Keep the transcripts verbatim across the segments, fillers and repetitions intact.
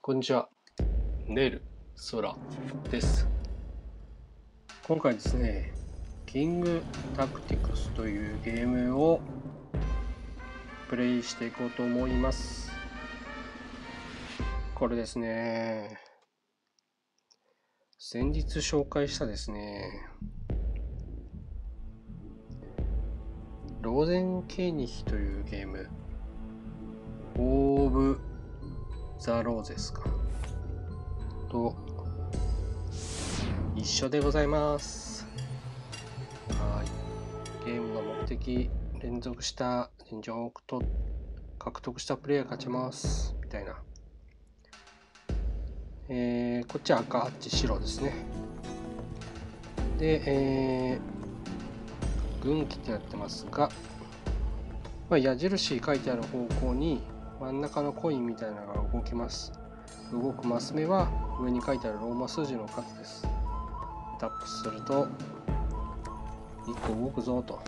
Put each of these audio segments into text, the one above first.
こんにちは。ネル・ソラです。今回ですね、キング・タクティクスというゲームをプレイしていこうと思います。これですね、先日紹介したですね、ローゼンケーニヒというゲーム、オーブ・ザ・ローゼスかと一緒でございます。はい。ゲームの目的、連続した陣場を獲得したプレイヤーが勝ちますみたいな。えー、こっち赤、あっち白ですね。で、えー、軍旗ってなってますが、まあ、矢印書いてある方向に真ん中のコインみたいなのが動きます。動くマス目は上に書いてあるローマ数字の数です。タップするといっこ動くぞと。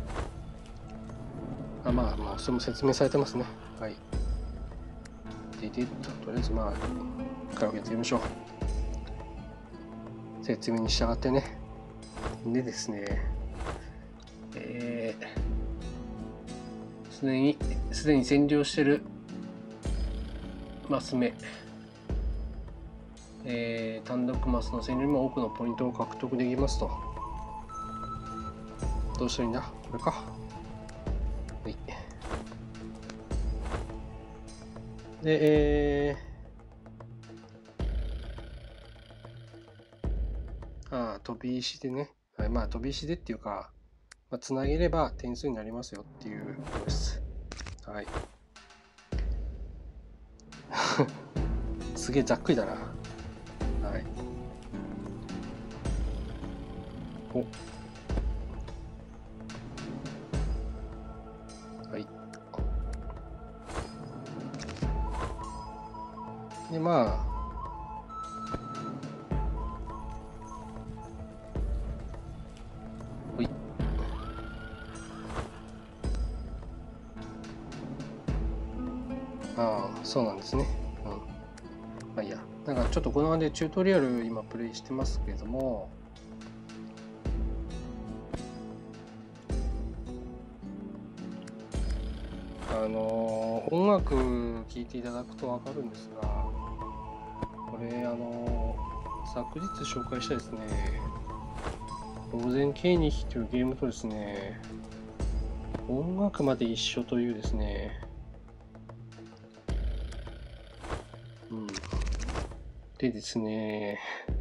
あ、まあまあそれも説明されてますね。はい。ででととりあえずまあカラオケやってみましょう。説明に従ってね。でですね、えー、すでにすでに占領してるマス目、えー、単独マスの占領にも多くのポイントを獲得できますと。どうしたらいいんだ？これか。はい。で、えー、ああ、飛び石でね。はい、まあ飛び石でっていうか、まあ、つなげれば点数になりますよっていうことです。はい。すげえざっくりだな。はい。お。はい。で、まあ、ほい。ああ、そうなんですね。うん。まあいいや。なんかちょっとこの辺でチュートリアル今プレイしてますけれども、あのー、音楽聴いていただくと分かるんですが、これあのー、昨日紹介したですね、ローゼンケーニヒというゲームとですね、音楽まで一緒というですね、うん。でですね、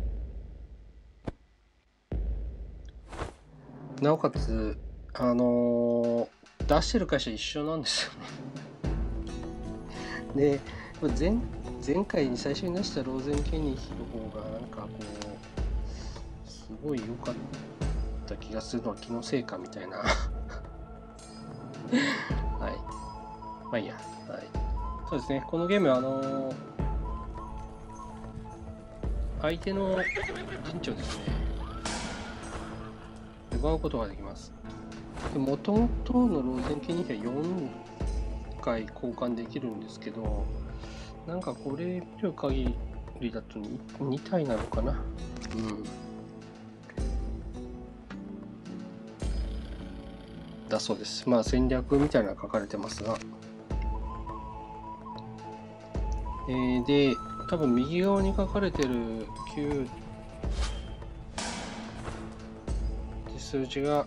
なおかつ、あのー、出してる会社一緒なんですよね。で、前前回に最初に出したローゼンケーニヒの方がなんかこうすごい良かった気がするのは気のせいかみたいなはい。まあいいや。はい。そうですね。このゲームはあのー、相手の陣地をですね、奪うことができます。もともとのローゼンケーニヒはよんかい交換できるんですけど、なんかこれ見る限りだと 2, に体なのかな。うん。だそうです。まあ戦略みたいなのが書かれてますが。えー、で、多分右側に書かれてるきゅうって数字が、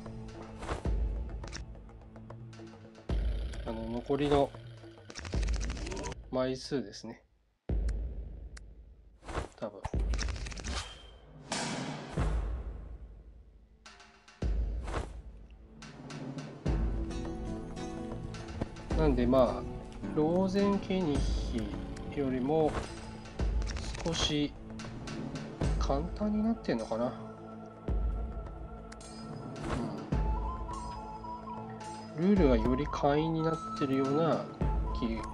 あの残りの枚数ですね。多分。なんでまあ、ローゼンケーニヒよりも少し簡単になってんのかな。うん。ルールがより簡易になってるような気が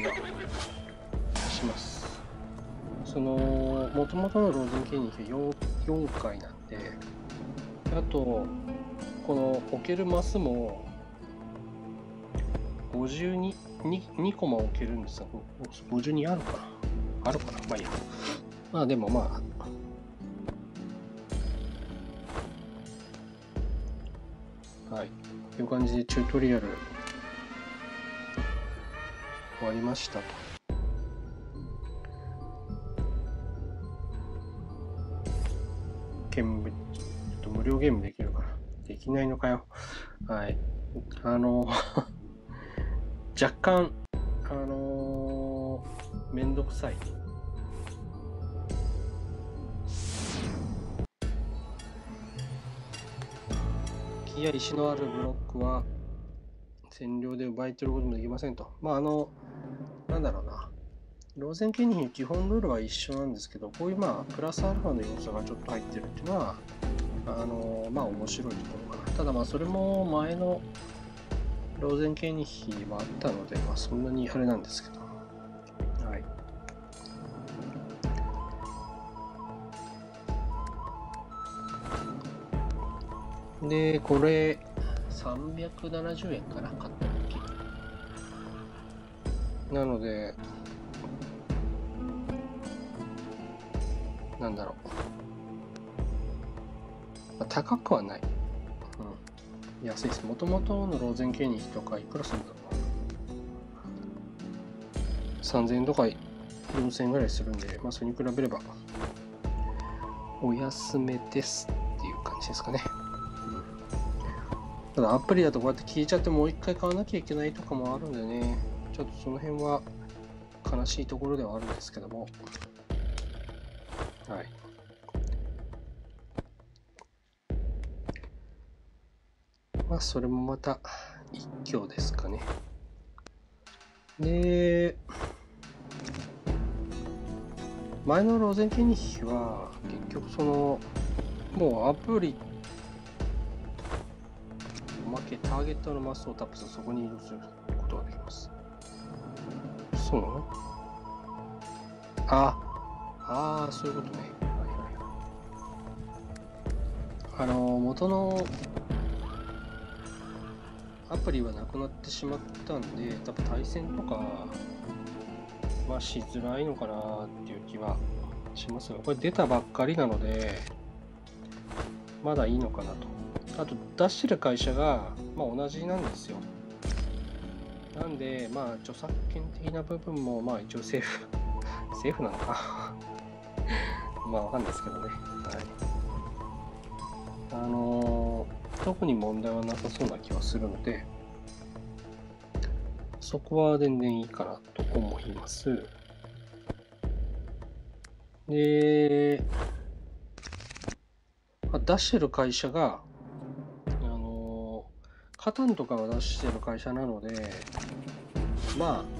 します。その、もともとのローゼンケーニヒは 4, よんかいなんで、あと、この置けるマスもごじゅうに、にコマ置けるんですが、ごじゅうにあるかな。 あるかな。まあいいや。まあでもまあ、はい。という感じでチュートリアル終わりましたと。ゲーム、ちょっと無料ゲームできるかな。できないのかよ。はい。あの、若干、あのー、めんどくさい。木や石のあるブロックは占領で奪い取ることもできませんと。まあ、あの、なんだろうな。ローゼンケニヒの基本ルールは一緒なんですけど、こういうまあ、プラスアルファの要素がちょっと入ってるっていうのは、あの、まあ、面白いところかな。ただまあ、それも前のローゼンケニヒはあったので、まあ、そんなにあれなんですけど。はい。で、これ、さんびゃくななじゅうえんかな、買った時。なので、なんだろう。まあ、高くはない。うん。安いです。もともとのローゼンケニヒとかいくらするんだろうな。さんぜんえんとかよんせんえんぐらいするんで、まあそれに比べればお安めですっていう感じですかね。うん、ただアプリだとこうやって消えちゃってもう一回買わなきゃいけないとかもあるんでね、ちょっとその辺は悲しいところではあるんですけども。はい。まあそれもまた一興ですかね。で、前のローゼンケニヒは結局そのもうアプリおまけターゲットのマスをタップするとそこに移動することができます。そうなの？ああ、そういうことね。はいはい。あの元のアプリはなくなってしまったんで、多分対戦とかまあしづらいのかなっていう気はしますが、これ出たばっかりなのでまだいいのかなと。あと出してる会社がまあ同じなんですよ。なんでまあ著作権的な部分もまあ一応セーフセーフなのかまあわかんないですけどね。はい。あのー、特に問題はなさそうな気はするので、そこは全然いいかなと思います。で、出してる会社が、あのー、カタンとかを出してる会社なので、まあ、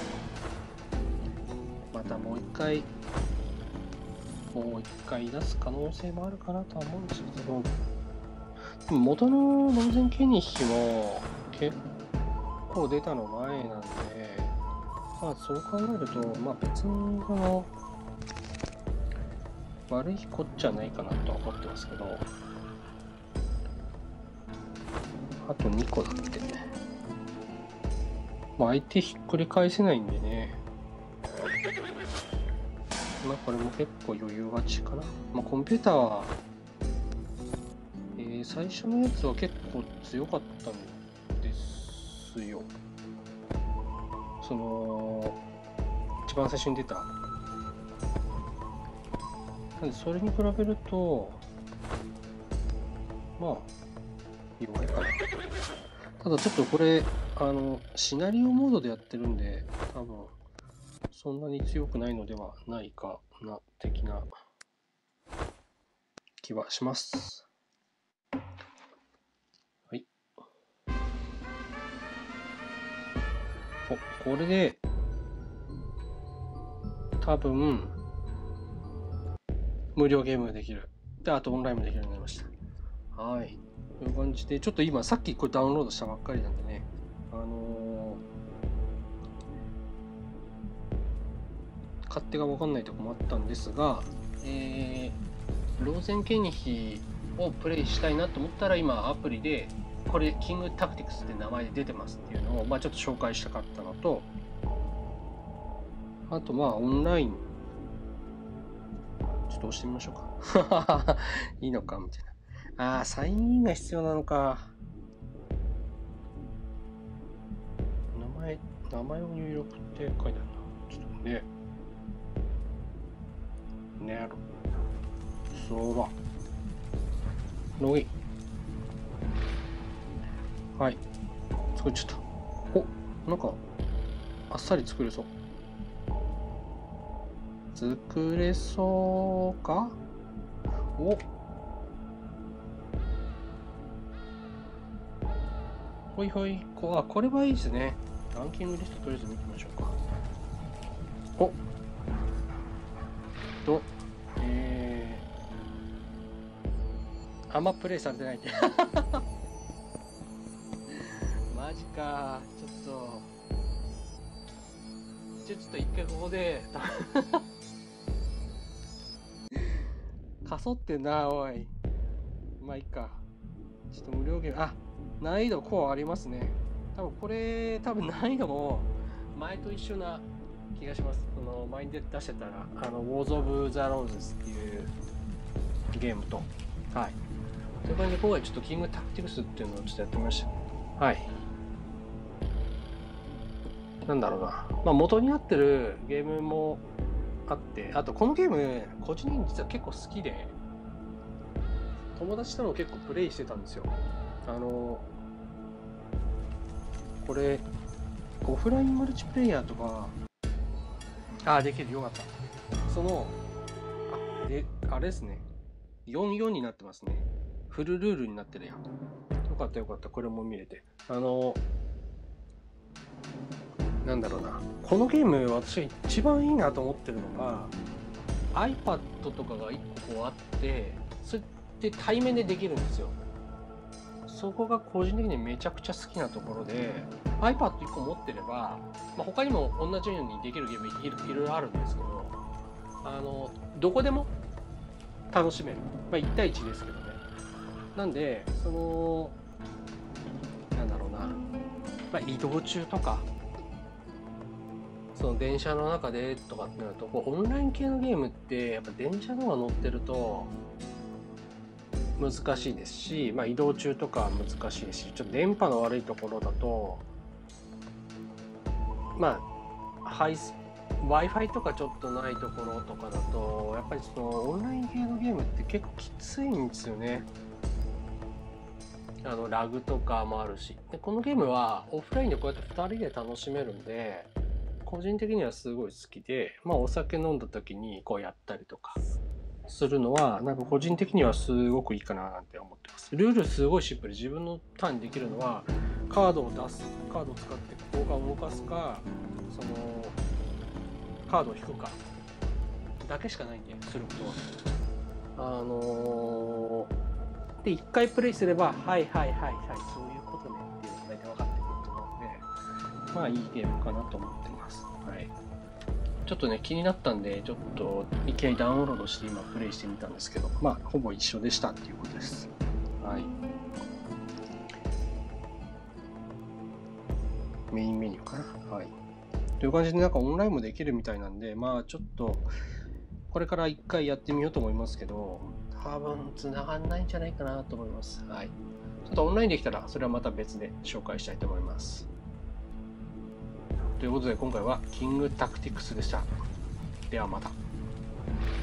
またもう一回、もう一回出す可能性もあるかなとは思うんですけど、でも元のローゼンケニヒも結構出たの前なんで、まあそう考えると、まあ別にその悪いこっちゃないかなとは思ってますけど、あとにこだって。まあ相手ひっくり返せないんでね。まあこれも結構余裕勝ちかな。まあコンピューターは、えー、最初のやつは結構強かったんですよ。その、一番最初に出た。なんでそれに比べると、まあ、弱いかな。ただちょっとこれ、あの、シナリオモードでやってるんで、多分、そんなに強くないのではないかな、的な気はします。はい。お、これで、多分、無料ゲームができる。で、あとオンラインもできるようになりました。はい。という感じで、ちょっと今、さっきこれダウンロードしたばっかりなんでね、あのー、勝手が分かんないとこもあったんですが、えー、ローゼンケニヒをプレイしたいなと思ったら、今、アプリで、これ、キングタクティクスって名前で出てますっていうのを、まあちょっと紹介したかったのと、あと、まあ、オンラインっと押してみましょうか。いいのかみたいな。ああ、サインインが必要なのか。名前、名前を入力って書いてあるな。ちょっとね。ねる。そうだ。ログイン。はい。作っちゃった。お、なんか、あっさり作れそう。作れそうか？お、ほいほい。こあ、これはいいですね。ランキングリストとりあえず見てみましょうか。おと、えー、あんまプレイされてないって。マジか。ちょっと、ちょちょっと一回ここで、かそってんな、おい。まあいいか。ちょっと無料ゲーム、あ、難易度こうありますね。多分これ、多分難易度も前と一緒な気がします。その前に出してたら、あの、Wars of the Roses っていうゲームと。はい。という感じで、今回ちょっとキングタクティクスっていうのをちょっとやってみました。はい。なんだろうな。まあ元になってるゲームもあって、あとこのゲーム、個人的に実は結構好きで、友達とも結構プレイしてたんですよ。あの、これ、オフラインマルチプレイヤーとか、ああ、できる、よかった。その、あ、で、あれですね。よんよんになってますね。フルルールになってるやん。よかったよかった、これも見れて。あの、なんだろうな。このゲーム、私が一番いいなと思ってるのが、iPad とかがいっここうあって、それで対面でできるんですよ。そこが個人的にめちゃくちゃ好きなところで、iPad いっこ持ってれば、まあ、他にも同じようにできるゲームいろいろあるんですけど、あの、どこでも楽しめる。まあ、いち対いちですけどね。なんで、その、なんだろうな、まあ、移動中とか、その電車の中でとかってなると、こうオンライン系のゲームってやっぱ電車のが乗ってると難しいですし、まあ、移動中とか難しいし、ちょっと電波の悪いところだと、まあ、ハイス Wi-Fi とかちょっとないところとかだと、やっぱりそのオンライン系のゲームって結構きついんですよね。あのラグとかもあるし。で、このゲームはオフラインでこうやってふたりで楽しめるんで、個人的にはすごい好きで、まあお酒飲んだ時にこうやったりとかするのは、なんか個人的にはすごくいいかななんて思ってます。ルールすごいシンプル。自分のターンにできるのは、カードを出す、カードを使って交換を動かすか、その、カードを引くか、だけしかないんで、することは。あのー、で、一回プレイすれば、はいはいはいはい、そういうことねっていうのが大体分かってくると思うので、まあいいゲームかなと思ってます。はい。ちょっとね、気になったんで、ちょっといきなりダウンロードして今プレイしてみたんですけど、まあ、ほぼ一緒でしたっていうことです。はい。メインメニューかな。はい。という感じで、なんかオンラインもできるみたいなんで、まあ、ちょっと、これから一回やってみようと思いますけど、多分繋がんないんじゃないかなと思います。はい。ちょっとオンラインできたら、それはまた別で紹介したいと思います。ということで今回はキングタクティクスでした。ではまた。